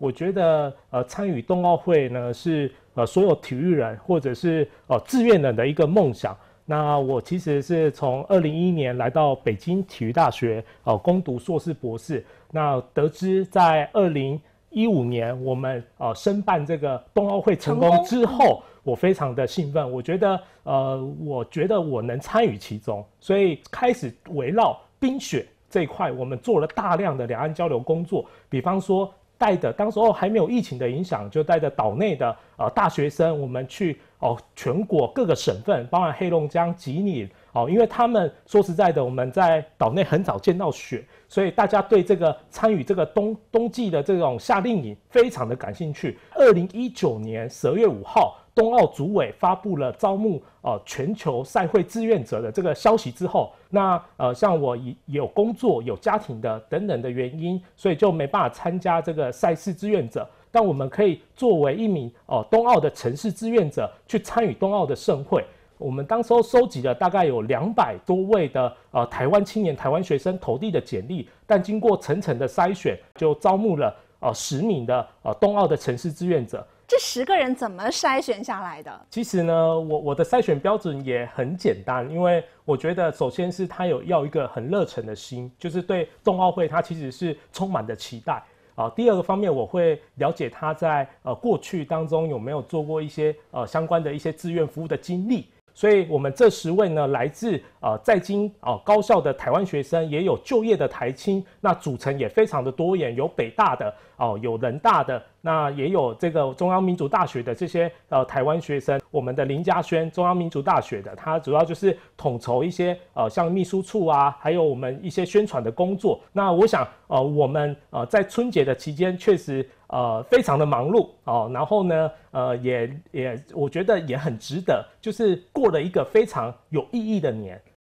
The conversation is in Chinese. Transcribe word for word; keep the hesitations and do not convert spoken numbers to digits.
我觉得呃参与冬奥会呢是呃所有体育人或者是呃志愿人的一个梦想。那我其实是从二零一一年来到北京体育大学呃攻读硕士博士，那得知在二零一五年我们呃申办这个冬奥会成功之后，我非常的兴奋，我觉得呃我觉得我能参与其中，所以开始围绕冰雪这一块，我们做了大量的两岸交流工作，比方说带的当时候还没有疫情的影响，就带着岛内的呃大学生，我们去哦全国各个省份，包含黑龙江、吉林哦，因为他们说实在的，我们在岛内很早见到雪，所以大家对这个参与这个冬冬季的这种夏令营非常的感兴趣。二零一九年十二月五号。冬奥组委发布了招募呃全球赛会志愿者的这个消息之后，那呃像我有工作有家庭的等等的原因，所以就没办法参加这个赛事志愿者。但我们可以作为一名哦冬奥的城市志愿者去参与冬奥的盛会。我们当时候收集了大概有两百多位的呃台湾青年、台湾学生投递的简历，但经过层层的筛选，就招募了呃十名的呃冬奥的城市志愿者。 这十个人怎么筛选下来的？ 其实呢，我我的筛选标准也很简单，因为我觉得首先是他有要一个很热忱的心，就是对冬奥会他其实是充满的期待啊。第二个方面，我会了解他在呃过去当中有没有做过一些呃相关的一些志愿服务的经历。所以我们这十位呢，来自呃在京啊、呃、高校的台湾学生，也有就业的台青，那组成也非常的多元，有北大的哦、呃，有人大的，那也有这个中央民族大学的这些呃台湾学生。我们的林嘉轩，中央民族大学的，他主要就是统筹一些呃像秘书处啊，还有我们一些宣传的工作。那我想呃我们呃在春节的期间确实。呃，非常的忙碌哦，然后呢，呃，也也，我觉得也很值得，就是过了一个非常有意义的年。